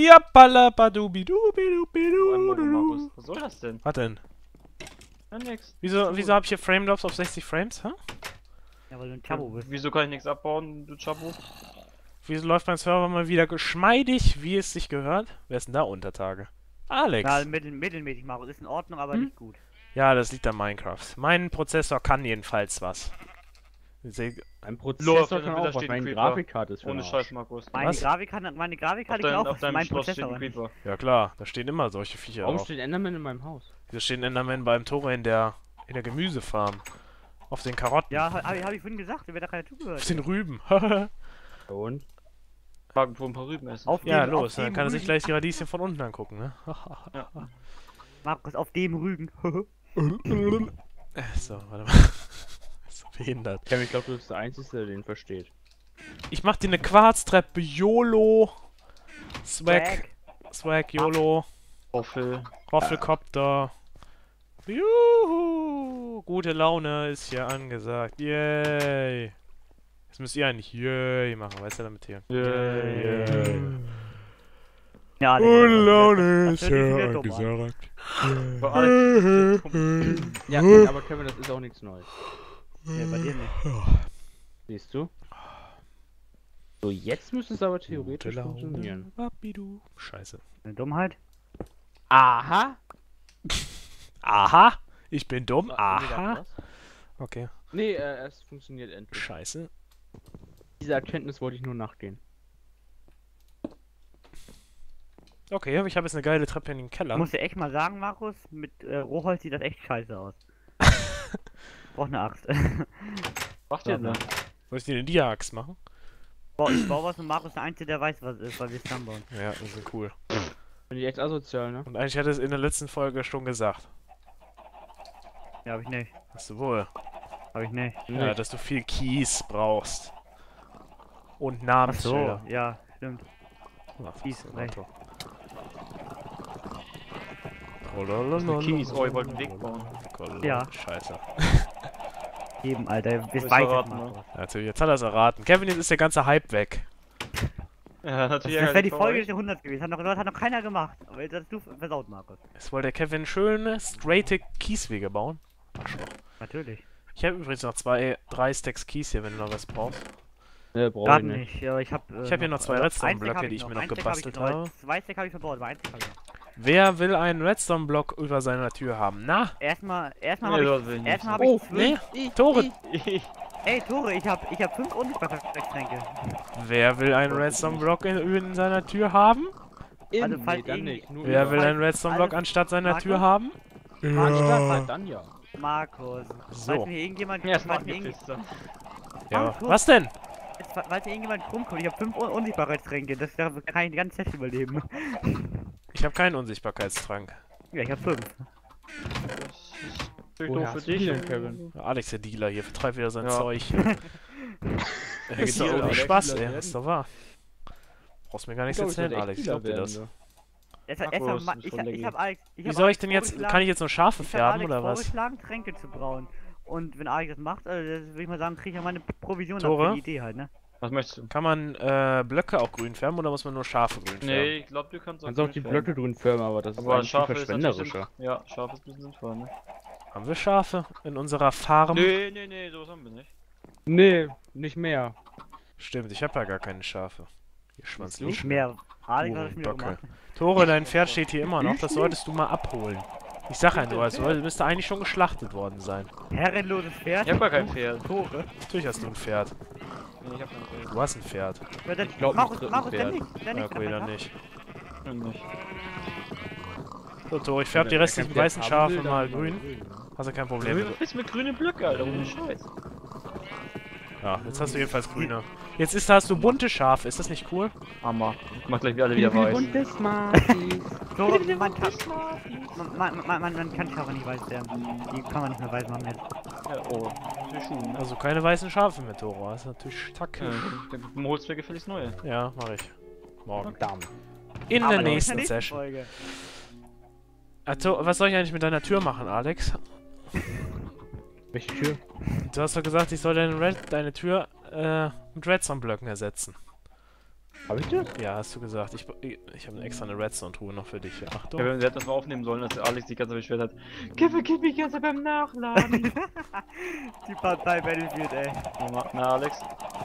Ja, Markus, was soll das denn? Was denn? Ja, nix. Wieso hab ich hier Frame Drops auf 60 Frames, hä? Ja, weil du ein Tabo bist. Wieso kann ich nichts abbauen, du Chapo? Wieso läuft mein Server mal wieder geschmeidig, wie es sich gehört? Wer ist denn da unter Tage? Alex. Ja, mittelmäßig, Markus. Ist in Ordnung, aber nicht gut. Ja, das liegt an Minecraft. Mein Prozessor kann jedenfalls was. Ein Prozessor kann da auch was, steht ein meine Creeper. Grafikkarte ist für Ohne den Scheiß, Arsch. Markus. Meine Was? Grafikkarte kann auch Auf was. deinem Mein Schloss steht Prozessor ein nicht. Creeper. Ja klar, da stehen immer solche Viecher Warum drauf. steht Enderman in meinem Haus? Hier stehen Enderman beim Tore in der Gemüsefarm. Auf den Karotten. Ja, hab ich vorhin gesagt, der wird da keiner zugehört. Auf den Rüben. Und? Irgendwo ein paar Rüben essen. Auf Ja, dem- los, auf dann dem kann er sich Rügen. gleich die Radieschen von unten angucken, ne? Markus, auf dem Rügen. So, warte mal. Ist so behindert. Kevin, ich glaube, du bist der Einzige, der den versteht. Ich mach dir eine Quarztreppe, YOLO. Swag, YOLO. Roffel. Roffelkopter. Juhu. Gute Laune ist hier angesagt. Yay. Jetzt müsst ihr eigentlich Yay machen, weißt du damit hier? Yay. Ja, Alex, Gute das Laune hört ist sich hier wieder dumm an. angesagt. Bei Alex. Ja, nee, aber Kevin, das ist auch nichts Neues. Nee, bei dir nicht. Siehst du? So, jetzt müsste es aber theoretisch Gute Laune. funktionieren. Wapidu. Scheiße. Eine Dummheit? Aha! Aha. Ich bin dumm. Nee, Aha. was? Okay. Nee, es funktioniert endlich. Scheiße. Dieser Erkenntnis wollte ich nur nachgehen. Okay, ich habe jetzt eine geile Treppe in den Ich Keller. muss dir echt mal sagen, Markus, mit Rohholz sieht das echt scheiße aus. Brauch eine Axt. Macht ihr denn? Soll ich dir eine Dia-Axt machen? Boah, ich baue was und Markus der Einzige, der weiß, was es ist, weil wir es zusammenbauen. Ja, das ist cool. Bin ich echt asozial, ne? Und eigentlich hatte es in der letzten Folge schon gesagt. Ja, hab ich nicht. Hast du wohl. Hab ich nicht. Ja, dass du viel Kies brauchst. Und Ach so, Namensschilder. ja, stimmt. Ach, Kies, so, recht. Auto. Kies. Oh, ihr wollt einen Weg bauen. Ja. Scheiße. Eben, Alter, bis Ist weit verraten, Markus. ne? Ja, natürlich, jetzt hat er es erraten. Kevin, jetzt ist der ganze Hype weg. Ja, Das natürlich. wäre die Folge des Jahrhunderts gewesen. Hat noch keiner gemacht. Aber jetzt hast du versaut, Markus. Jetzt wollte der Kevin schöne, straighte Kieswege bauen. Natürlich. Ich habe übrigens noch 3 Stacks Kies hier, wenn du noch was brauchst. Ne, brauche Gerade ich nicht. nicht. Ja, ich hab hier noch 2 Redstone-Blöcke, die ich mir noch gebastelt habe. 2 Stack hab ich verbaut, aber 1 Stack hab ich noch. Wer will einen Redstone-Block über seiner Tür haben? Na? Erstmal Nee, hab das will ich ich, nicht. erstmal hab ich 12. Nee, Tore. Ey, Tore, ich hab 5 Unsichtbarkeitstränke. Wer will einen Redstone-Block in seiner Tür haben? Also, Nee, falls dann irgendwie- nicht. Nur Wer über. will einen Redstone-Block alles- anstatt seiner Markus? Tür haben? Ja, dann ja. Markus. So. Falls mir irgendjemand, Ja, falls mir Ja, Markus? was denn? falls mir irgendjemand rumkommt, ich hab 5 Unsichtbarkeitstränke. Das kann ich die ganze Zeit überleben. Ich habe keinen Unsichtbarkeitstrank. Ja, ich hab 5. Natürlich Woher doof für hast du dich, die denn, Kevin? Alex, der Dealer hier, vertreibt wieder sein Ja. Zeug. Da geht's doch Dealer, um Alex, Spaß, Dealer ey. werden. Ist doch wahr. Brauchst mir gar nichts Ich glaub, ich erzählen, werd Alex. echt Ich glaub dir Dealer das. werden, Ich hab Alex. Wie soll ich denn jetzt... Kann ich jetzt noch Schafe Ich hab färben, Alex oder was? vorgeschlagen, Tränke zu brauen. Und wenn Alex das macht, würde ich mal sagen, kriege ich ja meine Provision Tore? für die Idee halt, ne? Was möchtest du? Kann man Blöcke auch grün färben, oder muss man nur Schafe grün färben? Nee, ich glaube, du kannst Kannst auch die Blöcke grün färben, aber das ist Aber eigentlich viel Schafe ist natürlich verschwenderischer. Ja, Schafe ist ein bisschen sinnvoll, ne? Haben wir Schafe in unserer Farm? Nee, sowas haben wir nicht. Nee, nicht mehr. Stimmt, ich habe ja gar keine Schafe. Ihr Schwanz. Nicht mehr. Alex hat es mir Böcke. gemacht. Tore, dein Pferd steht hier immer noch. Das solltest du mal abholen. Ich sag ja nur, also müsste eigentlich schon geschlachtet worden sein. Herrenloses Pferd. Ich hab gar kein Pferd. Tore. Natürlich hast du ein Pferd. Nee, ich hab kein Pferd. Du hast ein Pferd. Ja, dann, glaub, Markus, mit Markus, dritten der nicht. Der Ja, nicht. okay, dann nicht. Stimmt nicht. So, Tore, ich färb die restlichen weißen Schafe mal grün. Hast du kein Problem Was ist mit grünen Blöcke, Alter? Ohne Scheiß. Ja, jetzt hast du jedenfalls grüne. Jetzt hast du bunte Schafe. Ist das nicht cool? Hammer. Ich mach gleich wieder alle wieder weiß. Tore, man kann Schafe nicht weiß werden. Die kann man nicht mehr weiß machen jetzt. Ja, oh. Die Schuhe, ne? Also keine weißen Schafe mehr, Tore. Das ist natürlich tackisch. Dann holst du mir gefälligst neue. Ja, mach ich. Morgen. Verdammt. In Aber der noch nächsten in Session. Folge. Also, was soll ich eigentlich mit deiner Tür machen, Alex? Welche Tür? Du hast doch gesagt, ich soll deine Tür mit Redstone-Blöcken ersetzen. Hab ich das? Ja, hast du gesagt. Ich habe extra eine Redstone-Truhe noch für dich. Ja, Achtung. Ja, wir hätten das mal aufnehmen sollen, dass Alex sich ganz beschwert hat. Kevin, gib mich jetzt beim Nachladen. Die Partei Battlefield, ey. Na, Alex.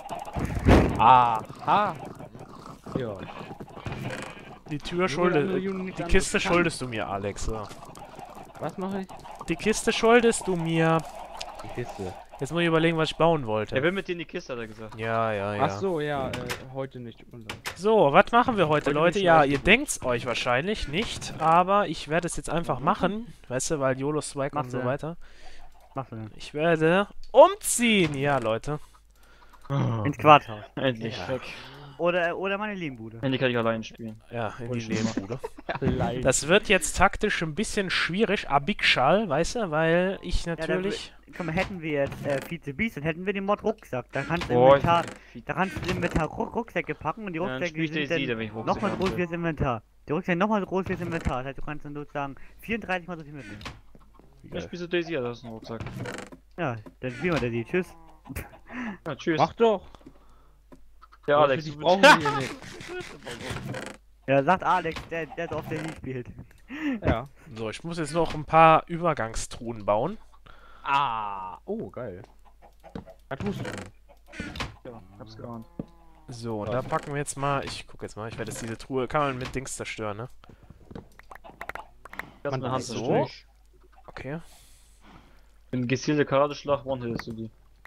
Aha. Ja. Die Tür Nur schuldest... andere Jungen nicht Die anderes Kiste kann. schuldest du mir, Alex. So. Was mache ich? Die Kiste schuldest du mir. Die Kiste. Jetzt muss ich überlegen, was ich bauen wollte. Er will mit dir in die Kiste, hat er gesagt. Ja, ja, ja. Ach so, ja, heute nicht. So, was machen wir heute, Heute Leute? nicht Ja, schlecht, ihr gut. denkt's euch wahrscheinlich nicht, aber ich werde es jetzt einfach machen. Weißt du, weil YOLO Swag und so Mach's, ja. weiter. Machst du denn? Ich werde umziehen. Ja, Leute. Ins Quarthaus. Endlich Ja. weg. Oder meine Lehmbude. Endlich kann ich allein spielen. Ja, in die Und schlimmer. Nebenbude. Allein. Das wird jetzt taktisch ein bisschen schwierig, Abikschal, weißt du, weil ich natürlich... Guck mal, hätten wir jetzt Vize Beast, dann hätten wir den Mod Rucksack. Da kannst du Boah, Inventar, da kannst du im Inventar Rucksäcke packen und die Ja, dann Rucksäcke spiel ich sind DayZ, da dann bin ich nochmal Rucksack groß haben wie das Inventar. Die Rucksäcke nochmal so groß wie das Inventar. Das heißt, du kannst dann sozusagen 34 mal so viel mitnehmen. Ja, spielst du DayZ, das ist ein Rucksack. Ja, dann spielen wir da die. Tschüss. Ja, tschüss. Mach doch. Ja, Alex, Ich du brauche hier nicht. Ja, sagt Alex, der so oft der nie spielt. Ja. So, ich muss jetzt noch ein paar Übergangstruhen bauen. Oh, geil. Das wusste ich nicht. Ja, hab's geahnt. So, und Ja. da packen wir jetzt mal... Ich gucke jetzt mal, ich werde jetzt diese Truhe... Kann man mit Dings zerstören, ne? Das ist eine Hand so. zerstört. Okay. Im gezielte Karateschlag one-hittest du die.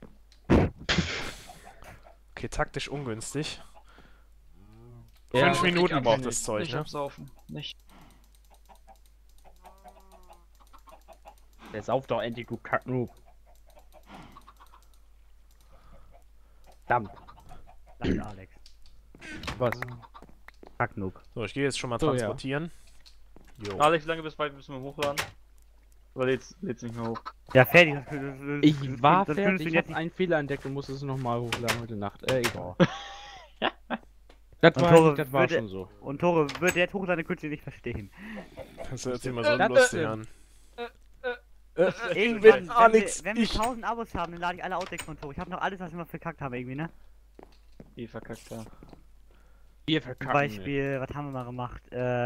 Okay, taktisch ungünstig. Ja, 5 Minuten ich braucht nicht. das Zeug, Nicht ne? absaufen. Nicht. Der sauft doch endlich, du Kacknoob. Verdammt. Sagt Alex. Was? Kacknoob. So, ich gehe jetzt schon mal So, ja. transportieren. Jo. Alex, wie lange bis bald müssen wir hochladen? Oder lädt's nicht mehr hoch? Ja, fertig. Ich war das fertig, könntest du ich jetzt hab einen Fehler entdeckt und musste es nochmal hochladen heute Nacht. Egal. Das Und war, Tore das war würde- schon so. Und Tore würde jetzt hochladen, könntest du nicht verstehen. Das hört sich immer so Das lustig stimmt. an. Irgendwann, Alex, wenn wir ich- 1000 Abos haben, dann lade ich alle Outtakes von Tore. Ich habe noch alles, was wir mal verkackt haben irgendwie, ne? Die verkackt haben. Wir Zum verkacken. Beispiel, was haben wir mal gemacht?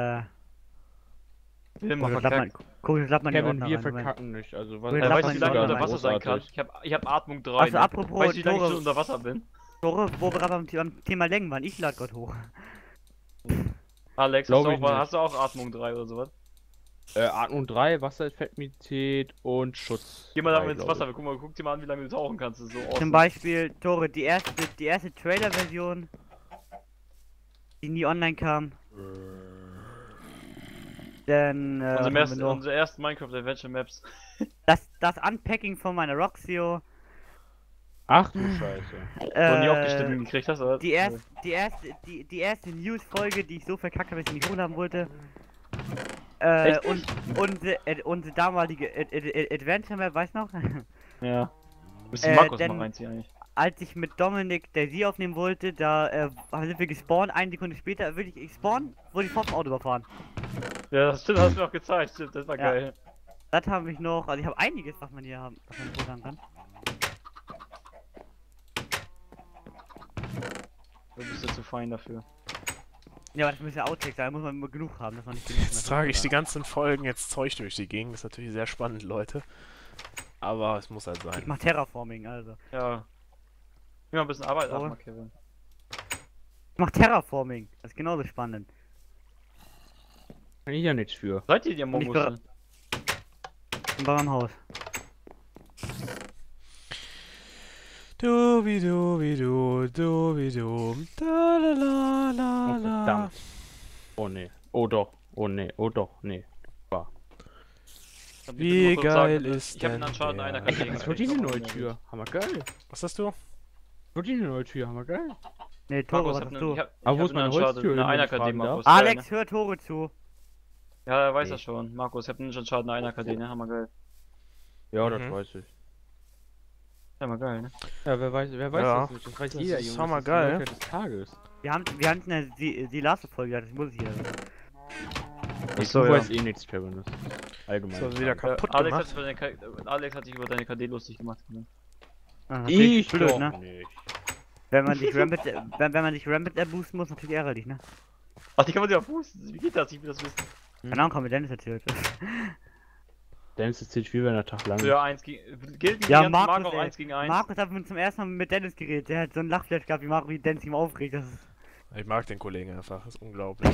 Wilma Guck, das verkackt. klappt man die Kevin, Ordner wir rein, Moment. verkacken nicht. Also was? Wir Ja, lassen weißt du, mal wie die lange ich Ordner unter Wasser sein kann? Großartig. Ich hab Atmung 3. Also ne? apropos Weißt du, wie lange ich Tore- schon unter Wasser bin? Tore, wo wir gerade beim Thema Längen waren, ich lade Gott hoch. Alex, Glaub ich nicht. hast du auch Atmung 3 oder sowas? Atmung 3, Wassereffektivität und Schutz. Geh mal da 3, ins glaub Wasser, ich. guck dir mal an, wie lange du tauchen kannst. Das ist so Zum awesome. Beispiel, Tore, die erste Trailer-Version, die nie online kam. Dann, was haben wir noch? Unsere ersten Minecraft Adventure Maps. Das Unpacking von meiner Roxio. Ach du Scheiße. Wo du nie aufgestimmt gekriegt hast, oder? Die erste News-Folge, die ich so verkackt habe, dass ich nicht hochladen wollte. Echt? Unsere damalige Adventure Map, weißt du noch? Ja. Müsste Markus dann- mal reinziehen eigentlich. Als ich mit Dominik der sie aufnehmen wollte, da sind wir gespawnt, eine Sekunde später würde ich spawnen, wurde ich vom Auto überfahren. Ja, das stimmt, hast du mir auch gezeigt. Stimmt, das war Ja. geil. Das habe ich noch, also ich habe einiges, was man hier haben, was man hochladen kann. Du bist ja zu fein dafür. Ja, aber das müssen ja Outtakes sein, da muss man immer genug haben, dass man nicht genug Jetzt trage ich die ganzen Folgen jetzt Zeug durch die Gegend. Das ist natürlich sehr spannend, Leute. Aber es muss halt Ich sein. mach Terraforming, also. Ja. Ja, ein bisschen Arbeit So. ab, Kevin. Ich mach Terraforming, das ist genauso spannend. Kann ich ja nichts für. Seid ihr die Und ich Among ber- Us? Im Bauernhaus. Du wie du wie du, du wie du. Da la la la Oh, la. verdammt. Oh ne. Oh doch. Oh ne. Oh doch. Nee. Dann Wie bitte nur kurz geil sagen, ist ich hab einen denn Uncharted der- einer Ey, Kategorie. Was wird diese neue Tür? Hammer geil. Was hast du? Wird diese neue Tür? Hammer geil. Ne, Tore, Markus, was hab hast ne- du? ich hab Aber wo ist eine meine Uncharted, Holztür, eine wenn ich Einer-KD, fragen darf? Markus. Alex, hör Tore zu. Ja, er weiß Nee. das schon. Markus, ich hab einen Uncharted eine Einer-KD, ne? Hammergeil. Ja, das Mhm. weiß ich. Hammergeil, ne? Ja, wer weiß Ja, das nicht? Das weiß das jeder, ist Junge. hammergeil. Das ist die Neuigkeit des Tages. Wir haben die Last-Folge, ja, das muss ich hier. Achso, Du ja. weißt eh nichts, Kevin. Das ist allgemein. So, wieder kaputt Alex gemacht. hat, Alex hat sich über deine KD lustig gemacht. Ne? Ah, Ich blöd, doch ne? nicht. Wenn man sich Rampage, wenn man sich Rampage boosten muss, natürlich ärgerlich, ne? Ach, die kann man sich auch boosten. Wie geht das? Ich will das wissen. Keine Ahnung, kann mir Dennis erzählt. Dennis erzählt viel, wenn der Tag lang ist. Ja, 1 gegen. Gilt Ja, gegen Marco Markus, auch ey. 1 gegen 1. Markus hat zum ersten Mal mit Dennis geredet. Der hat so einen Lachflash gehabt, wie Marco, wie Dennis ihm aufregt. Das ist... Ich mag den Kollegen einfach, ist unglaublich.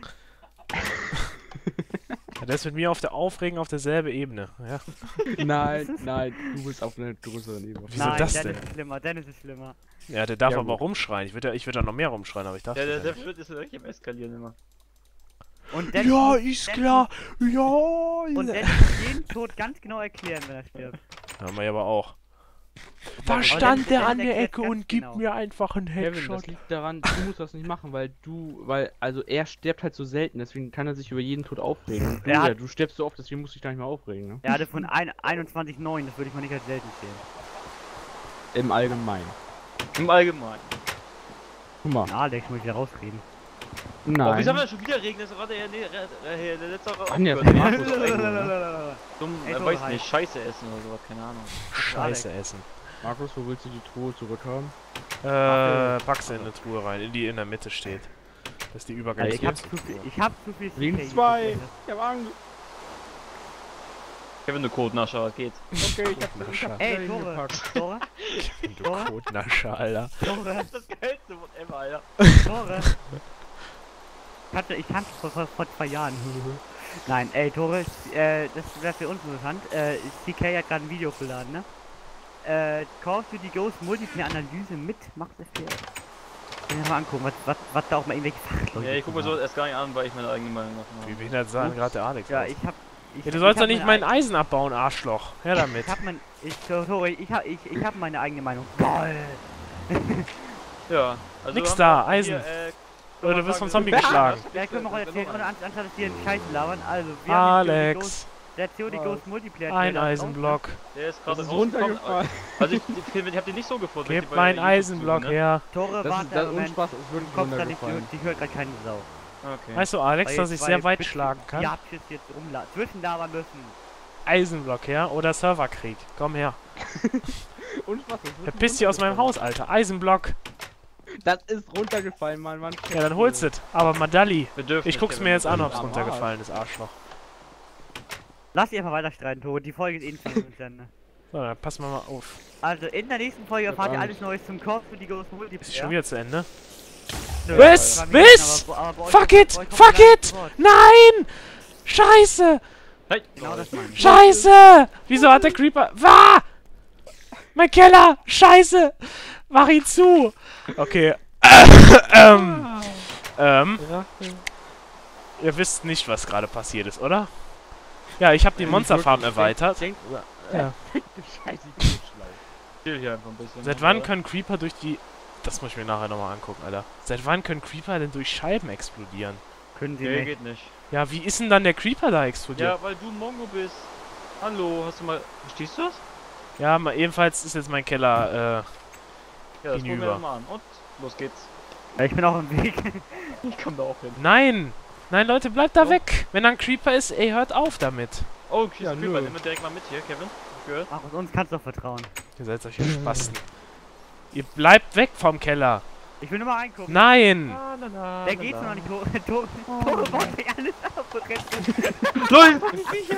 Ja, der ist mit mir auf der Aufregung auf derselben Ebene. Ja. Nein, nein, du bist auf einer größeren Ebene. Wieso Nein, das Dennis denn? ist schlimmer, Dennis ist schlimmer. Ja, der darf Ja, aber gut. rumschreien. Ich würde da noch mehr rumschreien, aber ich dachte. Der Schritt ist ja richtig am Eskalieren immer. Und Dennis Ja, muss- ist Dennis klar. muss- Ja. Und Dennis muss jeden Tod ganz genau erklären, wenn er stirbt. Haben wir aber auch. Da Aber stand Dennis- der Dennis an der erklärt Ecke ganz und gibt genau. mir einfach einen Kevin, Headshot. das liegt daran, du musst das nicht machen, also er stirbt halt so selten, deswegen kann er sich über jeden Tod aufregen. Er hat- Du stirbst so oft, deswegen musst du dich gar nicht mehr aufregen, ne? Er hatte von 21,9, das würde ich mal nicht als selten zählen. Im Allgemeinen. Im Allgemeinen. Guck mal. Na, Alex, muss ich wieder rausreden. Oh, wieso haben Nein. wir schon wieder Regen? Das ist gerade der letzte Ach nee, das aufgehört. war Markus eigentlich, ne? Dumm, Ey, so weiß halt. nicht, Scheiße essen oder sowas, keine Ahnung. Scheiße essen. Markus, wo willst du die Truhe zurückhaben? Pack sie in eine Truhe rein, die in der Mitte steht. Das ist die Übergangs. Ich hab zu viel Wegen CK zwei. geguckt, Ich hab Angst. Kevin, du Codenascher, geht. Okay, ich Nascher. hab Ey, dahin Tore, gepackt. Tore, Du Kotnascher, Alter. Tore, Das ist das geilste Wort ever, Alter. Tore. Ich kannte vor 2 Jahren. Nein, ey, Tore, das wäre für uns interessant. CK hat gerade ein Video geladen, ne? Call of Duty Ghost Multiplayer-Analyse mit Max FPS. Ich will mal angucken, was da auch mal irgendwelche Fachleute Ja, ich guck mir haben. sowas erst gar nicht an, weil ich meine eigene Meinung Wie habe. behindert sahen gerade der Alex Ja, aus. ich hab... Ja, du sollst doch hab nicht meine mein Eisen abbauen, Arschloch. Her damit. Ich hab meine eigene Meinung. Geil! Ja, also. Nix haben da, wir Eisen. hier, Oder du wirst vom sagen, Zombie wir- geschlagen. Ja, können wir auch erzählen, oder anstatt dass die einen Scheiß labern. Also, wir haben den COD Alex, der COD Ghost Multiplayer. ein Trailer Eisenblock. Der ist Das gerade ist rausgekommen. runtergefallen. Also, ich hab den nicht so gefunden. wenn ich Gib die bei mein YouTube Eisenblock suche, ne? her. Tore, Das warte, ist das Moment. Unspaß, ist wirklich Kopf grad nicht, runtergefallen. die hört gerade keine Sau. Okay. Weißt du, Alex, Weil dass jetzt- ich sehr weil weit jetzt schlagen kann? Ja, tschüss, jetzt zwischenlabern müssen. Eisenblock her oder Serverkrieg. Komm her. Unspaß, das ist wirklich Verpiss dich aus meinem Haus, Alter. Eisenblock. Das ist runtergefallen, Mann. Ja, dann holst du es. Aber Madalli. Wir dürfen Ich nicht, guck's Kevin, mir jetzt an, wir ob's am runtergefallen ist, Arschloch. Lass dich einfach weiter streiten, Tore. Die Folge ist eh nicht von uns dann, ne? So, dann passen wir mal auf. Also, in der nächsten Folge erfahrt ihr Angst. alles Neues zum Call of Duty Ghost Multiplayer. Ist schon wieder zu Ende? Nö, Was? das war mir Was? aber bei euch Fuck kommt- it! bei euch kommt Fuck gleich it! zu Wort. Nein! Scheiße! Hey, Genau das meine ich. Scheiße! Wieso hat der Creeper... Wah! Mein Keller! Scheiße! Mach ihn zu! Okay. Ihr wisst nicht, was gerade passiert ist, oder? Ja, ich habe die Monsterfarm erweitert. Ja. Scheiße, ich bin so schlau. chill hier einfach ein bisschen. Seit wann können Creeper durch die... Das muss ich mir nachher nochmal angucken, Alter. Seit wann können Creeper denn durch Scheiben explodieren? Können sie Nee, nicht. geht nicht. Ja, wie ist denn dann der Creeper da explodiert? Ja, weil du ein Mongo bist. Hallo, hast du mal. Verstehst du das? Ja, ebenfalls ist jetzt mein Keller, Ja, das gucken wir Hinüber. doch mal an. Und los geht's. Ja, ich bin auch im Weg. Ich komm da auch hin. Nein! Nein, Leute, bleibt da Oh. weg! Wenn da ein Creeper ist, ey, hört auf damit! Oh, Chris Ja, Creeper, nö. nimm wir direkt mal mit hier, Kevin. Gehört? Ach, uns kannst du doch vertrauen. Ihr seid solche Spasten. Ihr bleibt weg vom Keller! Ich will nur mal reingucken. Nein! Der geht noch nicht hoch. Tore baut sich alles ab und rennt. Leute, das ist sicher!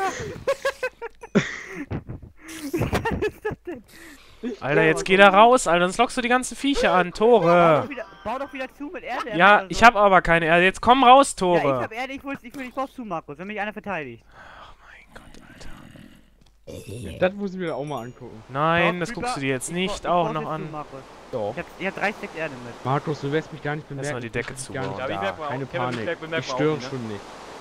Was ist das denn? Alter, jetzt geh da raus, Alter, sonst lockst du die ganzen Viecher an. Tore! Bau doch wieder zu mit Erde. Ja, oder ich so. hab aber keine Erde. Jetzt komm raus, Ja, ich Tore! hab Erde, ich baue zu, Markus, wenn mich einer verteidigt. Mein Gott, Alter. Das muss ich mir auch mal angucken. Nein, Doch, das Creeper, guckst du dir jetzt ich nicht baue auch jetzt noch zu, an. Markus. Doch. Ich hab 3 Stacks Erde mit. Markus, du wirst mich gar nicht bemerken. Lass mal die Decke Ich zu bin gar nicht bauen. Ja, aber ich merk da. mal Keine auch, Kevin, Panik. wir merken Ich auch störe nicht, ne? schon nicht.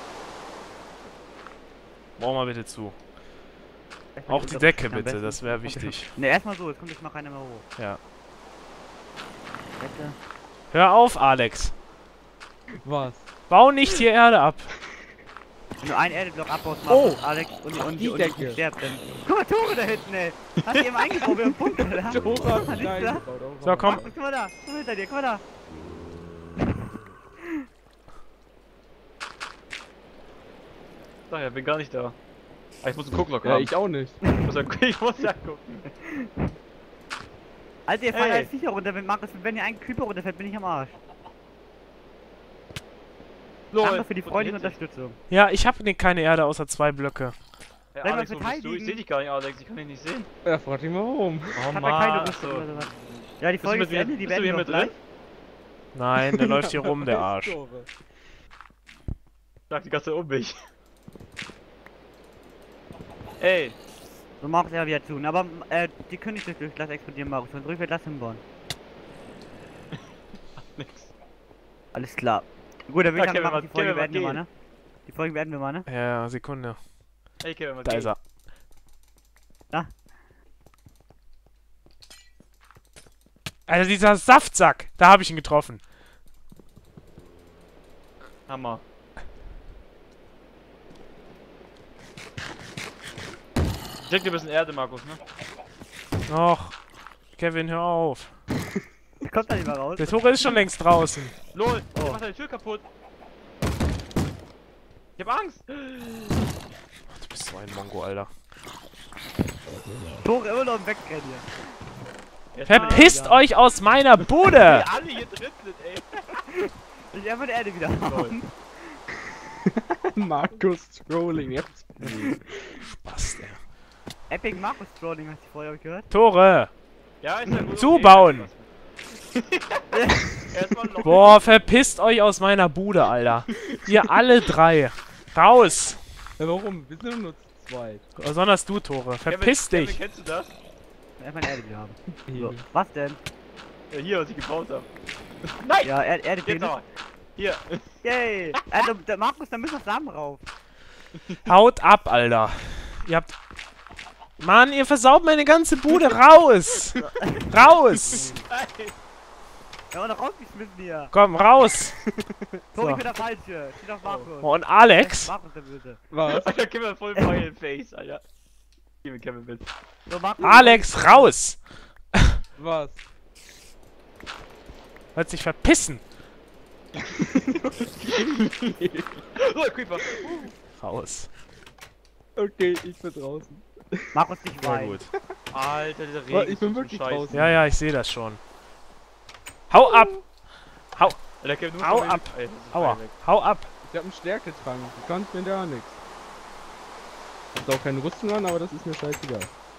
Bau mal bitte zu. Auch die Decke bitte, das wäre Okay. wichtig. Ne, erstmal so, jetzt kommt jetzt mal keiner mehr hoch. Ja. Bitte. Hör auf, Alex! Was? Bau nicht hier Erde ab! Wenn du einen Erdeblock abbaust, Oh. Markus, Alex, und die Decke. sterbt dann. Guck mal, Tore da hinten, ey! Hast du eben eingebaut, wir haben Bunker da? Tore hat Alles mich klar? eingebaut. So, komm. Markus, guck mal da, guck mal hinter dir, guck mal da. Sag ja, bin gar nicht da. Ah, ich muss einen Gucklock Ja, haben. ich auch nicht. Ich muss ja gucken. Alter, ihr fallt Ey. halt sicher runter, wenn ihr einen Creeper runterfällt, bin ich am Arsch. Danke für die freundliche Unterstützung. Ja, ich habe keine Erde außer 2 Blöcke. Hey, Soll ich Alex, mal wo bist du? Ich verteidigen? seh dich gar nicht, Alex. Ich kann dich nicht sehen. Ja, frag dich mal warum. Oh Ich hab ja keine Mann. Rüstung So. oder sowas. Ja, die Bist du Folge mit ist zu mir, Ende, die bist du werden hier wir mit gleich. drin? Nein, der läuft hier rum, der Arsch. Sag die ganze Zeit um mich. Ey, So macht er wieder zu. Aber die können nicht durch Glas explodieren, Markus. Sonst rück wird Glas hinbauen. nix. Alles klar. Gut, dann will ich Okay, sagen, Markus, die Folge Kevin, beenden wir mal, geh. ne? Die Folge beenden wir mal, ne? Ja, Sekunde. Ey, Kevin, was Da geht? ist er. Da. Alter, dieser Saftsack. Da habe ich ihn getroffen. Hammer. Ich leg dir ein bisschen Erde, Markus, ne? Och. Kevin, hör auf. Kommt da nicht mal raus. Der Tore ist schon längst draußen. LOL, Oh. du machst deine Tür kaputt. Ich hab Angst. Du bist so ein Mongo, Alter. Tore immer noch im Wegrennen hier. Verpisst euch aus meiner Bude! alle hier drin sind, ey. Ich einfach die Erde wieder Lol. haben. Markus Trolling jetzt. Was, der? Epic Markus Trolling hast du vorher, hab ich gehört. Tore! Ja, ist ja gut. Zubauen. Erstmal noch. Boah, verpisst euch aus meiner Bude, Alter. Ihr alle 3. Raus! Ja, warum? Wir sind nur zu zweit. Besonders du, Tore. Verpiss Kevin, dich! kennst du das? Erstmal die Erde wieder haben. So. Hier. Was denn? Ja, hier, was ich gebaut hab. Nein! Ja, Erde Jetzt fehlt. aber. Hier. Yay! Also, der Markus, da müssen noch Samen rauf. Haut ab, Alter. Ihr habt... Mann, ihr versaut meine ganze Bude. Raus! Raus! Nein. Ja, und noch rausgeschmissen hier. Komm, raus! Tor, So. ich bin der Falsche. Steht auf Markus. Oh, und Alex? Markus, der Böse. Was? Alter, gib mir voll Fire in Face, Alter. Gib mir Kevin mit. So, Markus. Alex, raus! Was? Wird sich verpissen! Oh, Creeper. Raus. Okay, ich bin draußen. Markus, dich Sehr wein. gut. Alter, dieser Regen. Oh, ich ist bin so wirklich scheiße. draußen. Ja, ja, ich sehe das schon. Hau ab! Alter, Kevin, du Hau musst ab. mal Ey, das ist Aua, Feuer weg. hau ab! Ich hab einen Stärketrank. Du kannst mir da nichts. Ich hab auch keine Rüstung an, aber das ist mir scheißegal.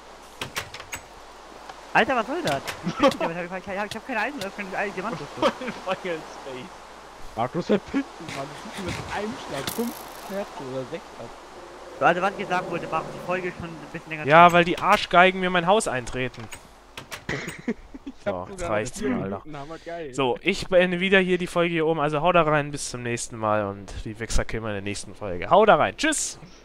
Alter, was soll das? Ich hab keine Eisen, das kann ich alle Diamantrüstung. Fire in Space. Markus verpisst dich, Mann. Das ist mit einem Schlag 5 Herzen oder 6 ab. So, also, was ich sagen wollte, Markus, die Folge ist schon ein bisschen länger. Ja, weil die Arschgeigen mir mein Haus eintreten. Ich So, hab jetzt sogar reicht's 4 mir, Alter. Minuten, hammer geil. So, ich beende wieder hier die Folge hier oben. Also hau da rein, bis zum nächsten Mal und die Wichser killen wir in der nächsten Folge. Hau da rein, tschüss!